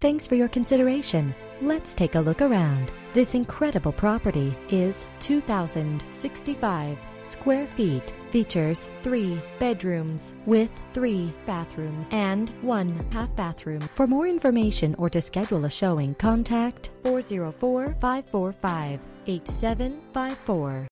Thanks for your consideration. Let's take a look around. This incredible property is 2,065 square feet. Features 3 bedrooms with 3 bathrooms and 1 half bathroom. For more information or to schedule a showing, contact 404-545-8754.